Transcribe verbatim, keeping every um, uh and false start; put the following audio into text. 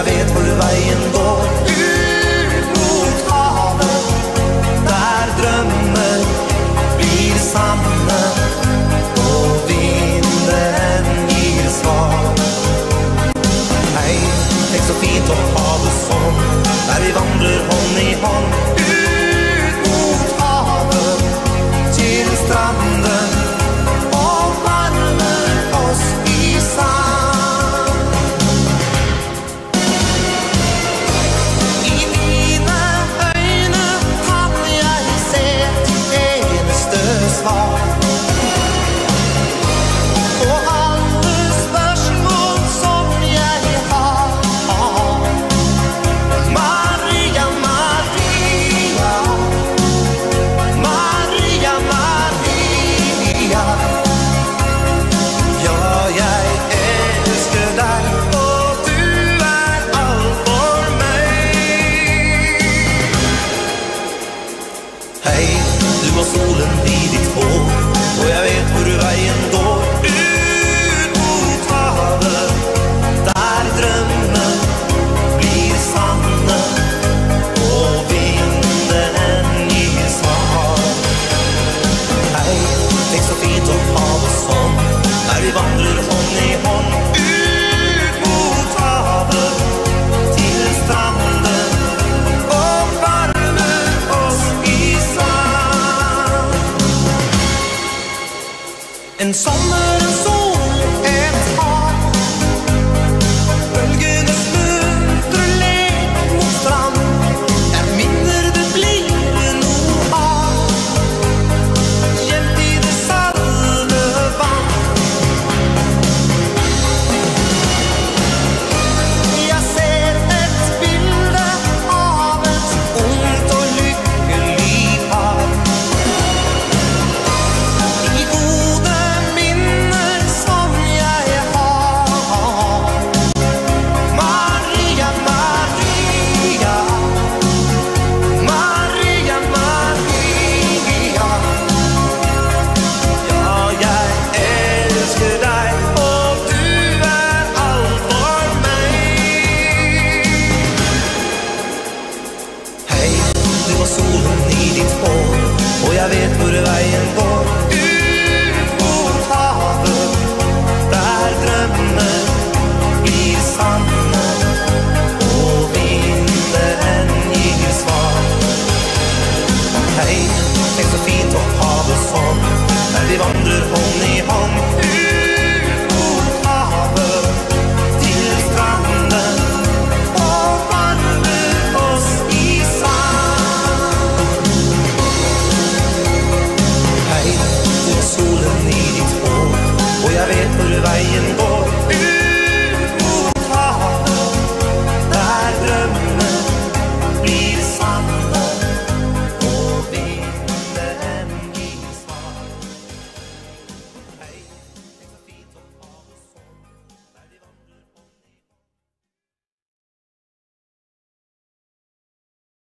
jeg vet hvor veien går. Ut mot havet, der drømmer blir sanne, og vinden gir svar. Hei, tenk så fint å ha det sånn, der vi vandrer hånd i hånd. Ut mot havet, til stranden, og varmer oss i sand. I dine øyne kan jeg se ditt eneste svar, og alle spørsmål som jeg har. Maria, Maria, Maria, Maria. Ja, jeg elsker deg, og du er alt for meg. Hei, du og solen i ditt hår, og jeg vet hvor veien går. Ut mot havet, der drømmen blir sanne, og vinden gir svar. Hei, tenk så fint å ha det sånn, der vi vandrer hånd i hånd. Ut mot havet, til stranden, og varmer oss i sand. En sommer